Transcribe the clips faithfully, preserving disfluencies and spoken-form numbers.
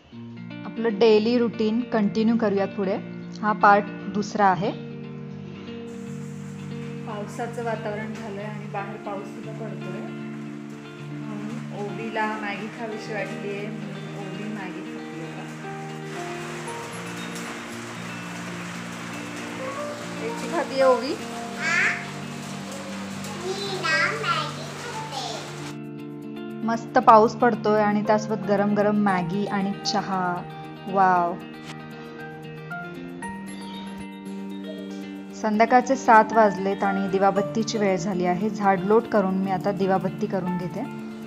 आपलं daily routine continue करूयात पुढे. हा पार्ट दुसरा आहे. पावसाचं वातावरण झालंय आणि बाहेर पाऊस सुद्धा पडतोय. ओवीला मॅगी खावीशी वाटली आहे म्हणून ओवी मॅगी खाते. याची खाती ओवी. मस्त पाऊस पडतोय आणि त्यासोबत गरम गरम मॅगी आणि चहा. वाव. संध्याकाळचे सात वाजलेत आणि दिवाबत्तीची वेळ झाली आहे. झाडलोट करून मी आता दिवाबत्ती करून घेते.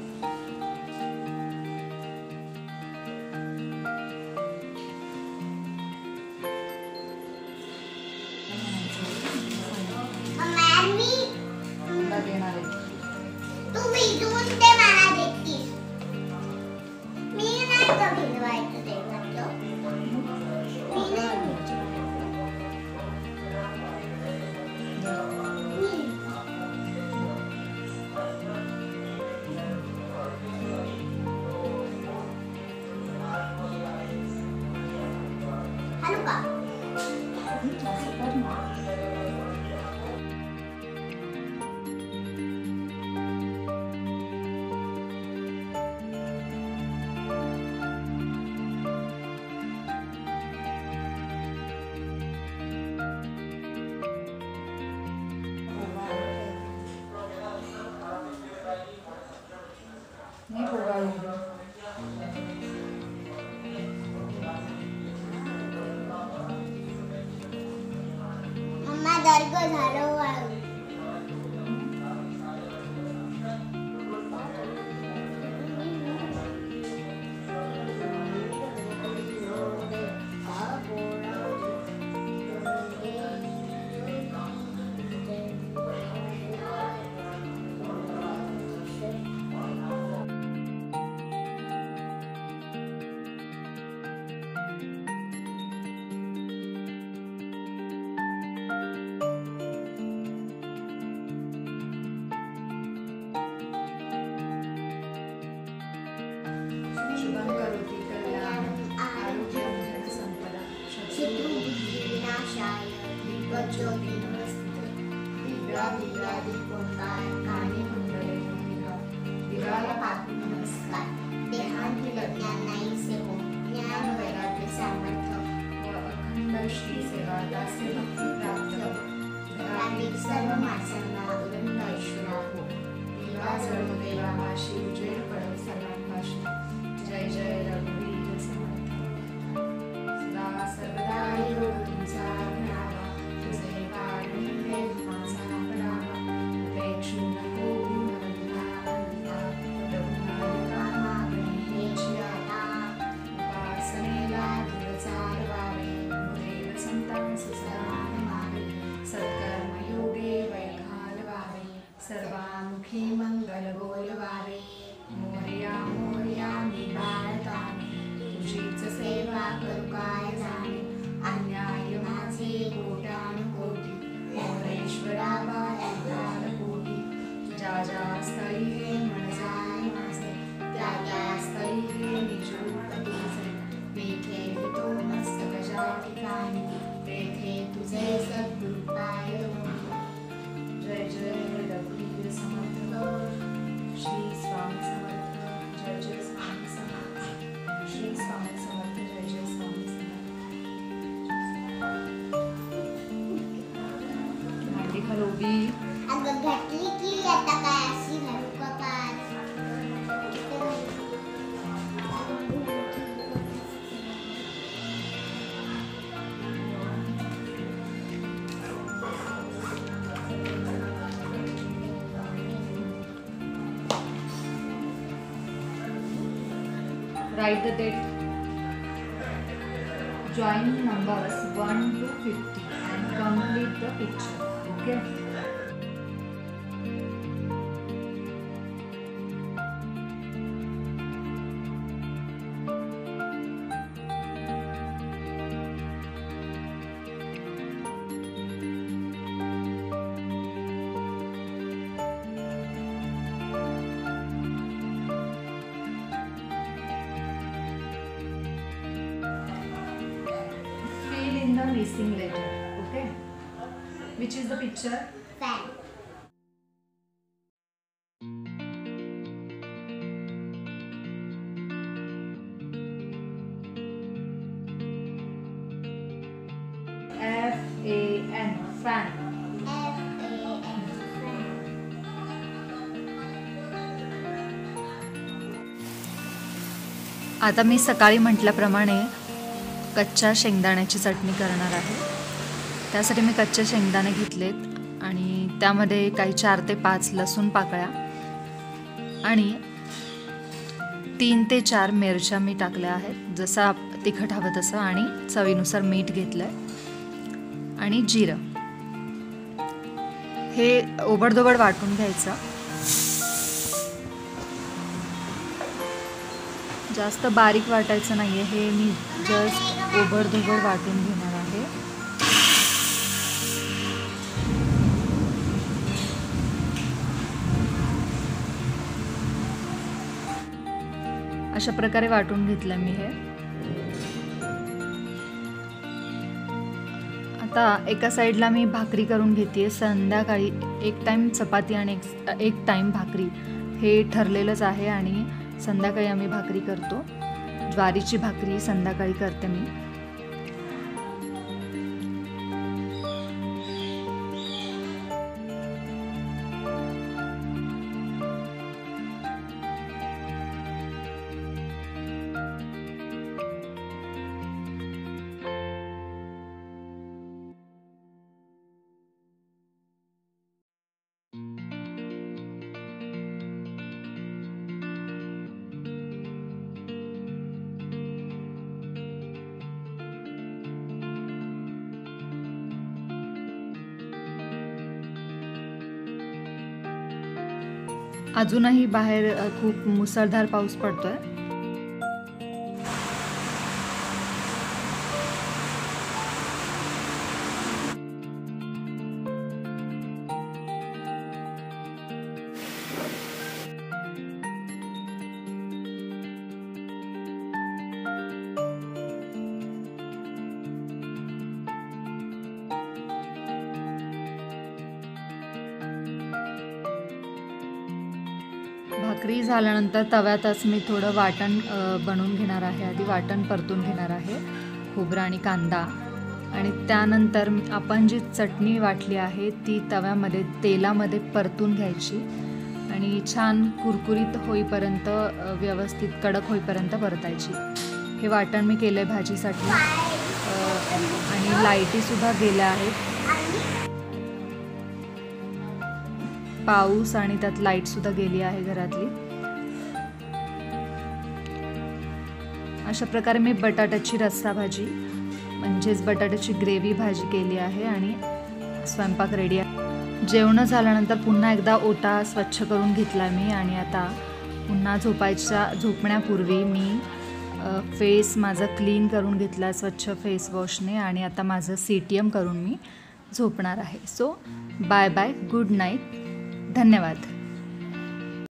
मम्मा दर्ग झालं श्री सेवा दास्य भक्ती प्राप्त घरातील सर्व माणसांना उदंड ऐश्वर्या हो. देवा सर्व देवा माशी उजेड पडो सर्वांपाशी. जय जय रघुवीर समर्थ. सदा सर्वदा योग तुमचा घडावा. तुझे कारुण्य माझा पडावा. उपेक्षू नको गुणवंता रघुनायका मागणेची आता. उपासनेला तुझ चालवावे. सत्कर्मयोगे वैघालवावे. सर्वामुखी मंगल बोलवावे. मोरया मोरया मी बाळताने. तुझीच सेवा करू काय जाणे. अन्याय माझे कोट्यानुकोटी. मोरेश्वरा बाळ कोटी. ज्या ज्या स्थळी हे मन जाणे माझे. त्या त्या स्थळी हे निज रूप तुझे. तेथे तो मस्तक ज्या ठिकाणी. तेथे तुझे सद्गुरु पाय. जय जय रघुवीर समर्थ. श्री स्वामी समर्थ. जय जय स्वामी समर्थ. श्री स्वामी समर्थ. जय जय स्वामी समर्थ. भांडी खरोबी अगं घातली की आता काय अशी घालू का काय. Write the date. Join numbers one to fifty and complete the picture. Okay. a missing letter. Okay. Which is the picture? Fan. F A N. Fan. F A N. Fan. आता मी सकाळी म्हटल्याप्रमाणे कच्च्या शेंगदाण्याची चटणी करणार आहे. त्यासाठी मी कच्चे शेंगदाणे घेतलेत आणि त्यामध्ये काही चार ते पाच लसूण पाकळ्या आणि तीन ते चार मिरच्या मी टाकल्या आहेत, जसं तिखट हवं तसं, आणि चवीनुसार मीठ घेतलं आहे आणि जिरं. हे ओबडधोबड वाटून घ्यायचं. जास्त बारीक वाटायचं नाही आहे, हे मी जस्ट ओबडधोबड वाटून घेणार आहे. अशा प्रकारे वाटून घेतलं मी हे. आता एका साईडला मी भाकरी करून घेते. संध्याकाळी एक टाईम चपाती आणि एक एक टाईम भाकरी हे ठरलेलंच आहे आणि संध्याकाळी आम्ही भाकरी करतो. ज्वारीची भाकरी संध्याकाळी करते मी. अजूनही बाहेर खूप मुसळधार पाऊस पडतोय. भाकरी झाल्यानंतर तव्यातच मी थोडं वाटण बनवून घेणार आहे. आधी वाटण परतून घेणार आहे, खोबरं आणि कांदा, आणि त्यानंतर आपण जी चटणी वाटली आहे ती तव्यामध्ये तेलामध्ये परतून घ्यायची आणि छान कुरकुरीत होईपर्यंत, व्यवस्थित कडक होईपर्यंत परतायची. हे वाटण मी केलं आहे भाजीसाठी आणि लाईटीसुद्धा गेल्या आहेत. पाऊस आणि त्यात लाईट सुद्धा गेली आहे घरातली. अशा प्रकारे मी बटाट्याची रस्सा भाजी म्हणजेच बटाट्याची ग्रेव्ही भाजी केली आहे आणि स्वयंपाक रेडी आहे. जेवण झाल्यानंतर पुन्हा एकदा ओटा स्वच्छ करून घेतला मी आणि आता पुन्हा झोपायच्या झोपण्यापूर्वी मी फेस माझा क्लीन करून घेतला स्वच्छ फेस वॉशने आणि आता माझं सी टी एम करून मी झोपणार आहे. So bye bye, good night, धन्यवाद.